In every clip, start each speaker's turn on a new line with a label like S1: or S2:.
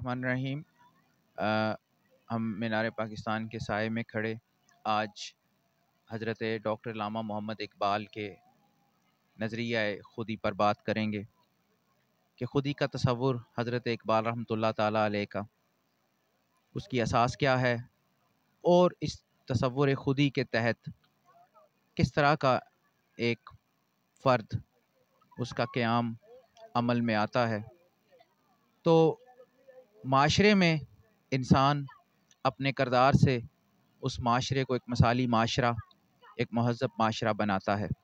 S1: الرحمن الرحیم۔ ہم مینار پاکستان کے سائے میں کھڑے آج حضرت ڈاکٹر علامہ محمد اقبال کے نظریہ خودی پر بات کریں گے کہ خودی کا تصور حضرت اقبال رحمۃ اللہ تعالیٰ علیہ کا، اس کی اساس کیا ہے اور اس تصور خودی کے تحت کس طرح کا ایک فرد اس کا قیام عمل میں آتا ہے۔ تو معاشرے میں انسان اپنے کردار سے اس معاشرے کو ایک مثالی معاشرہ، ایک مہذب معاشرہ بناتا ہے۔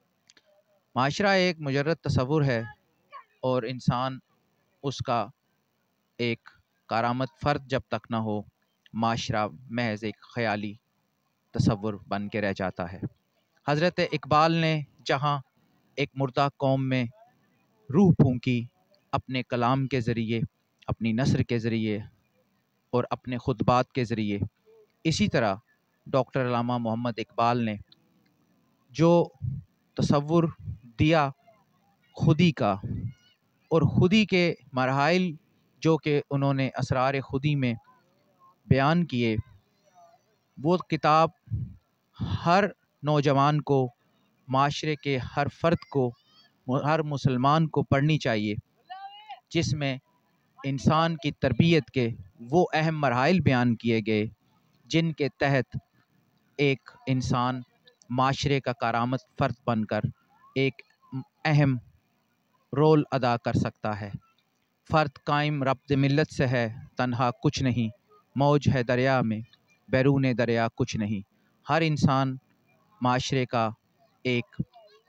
S1: معاشرہ ایک مجرد تصور ہے اور انسان اس کا ایک کارآمد فرد جب تک نہ ہو، معاشرہ محض ایک خیالی تصور بن کے رہ جاتا ہے۔ حضرت اقبال نے جہاں ایک مردہ قوم میں روح پھونکی اپنے کلام کے ذریعے، اپنی نثر کے ذریعے اور اپنے خطبات کے ذریعے، اسی طرح ڈاکٹر علامہ محمد اقبال نے جو تصور دیا خودی کا اور خودی کے مراحل جو کہ انہوں نے اسرار خودی میں بیان کیے، وہ کتاب ہر نوجوان کو، معاشرے کے ہر فرد کو، ہر مسلمان کو پڑھنی چاہیے، جس میں انسان کی تربیت کے وہ اہم مراحل بیان کیے گئے جن کے تحت ایک انسان معاشرے کا کارآمد فرد بن کر ایک اہم رول ادا کر سکتا ہے۔ فرد قائم ربط ملت سے ہے، تنہا کچھ نہیں، موج ہے دریا میں، بیرون دریا کچھ نہیں۔ ہر انسان معاشرے کا ایک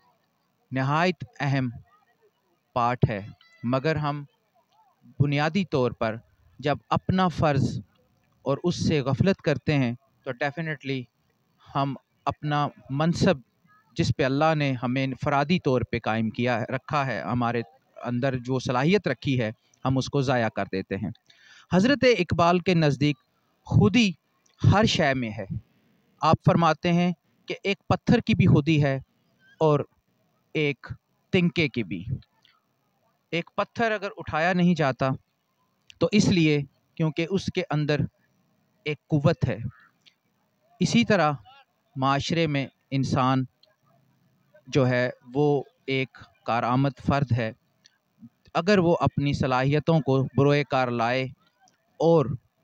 S1: نہایت اہم پارٹ ہے، مگر ہم بنیادی طور پر جب اپنا فرض اور اس سے غفلت کرتے ہیں تو ڈیفینیٹلی ہم اپنا منصب جس پہ اللہ نے ہمیں انفرادی طور پہ قائم کیا رکھا ہے، ہمارے اندر جو صلاحیت رکھی ہے، ہم اس کو ضائع کر دیتے ہیں۔ حضرت اقبال کے نزدیک خودی ہر شے میں ہے۔ آپ فرماتے ہیں کہ ایک پتھر کی بھی خودی ہے اور ایک تنکے کی بھی۔ ایک پتھر اگر اٹھایا نہیں جاتا تو اس لیے کیونکہ اس کے اندر ایک قوت ہے۔ اسی طرح معاشرے میں انسان جو ہے وہ ایک کارآمد فرد ہے، اگر وہ اپنی صلاحیتوں کو بروئے کار لائے اور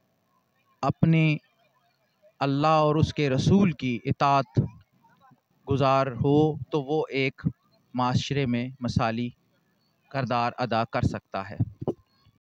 S1: اپنے اللہ اور اس کے رسول کی اطاعت گزار ہو تو وہ ایک معاشرے میں مثالی کردار ادا کر سکتا ہے۔